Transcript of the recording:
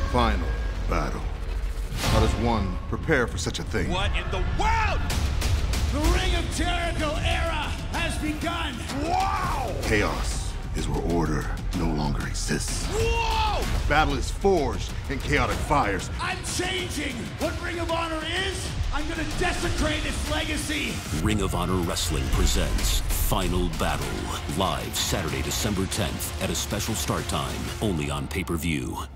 Final battle. How does one prepare for such a thing? What in the world? The Ring of Jericho era has begun! Wow! Chaos is where order no longer exists. Whoa! Battle is forged in chaotic fires. I'm changing! What Ring of Honor is, I'm gonna desecrate its legacy! Ring of Honor Wrestling presents Final Battle. Live Saturday, December 10th at a special start time, only on pay-per-view.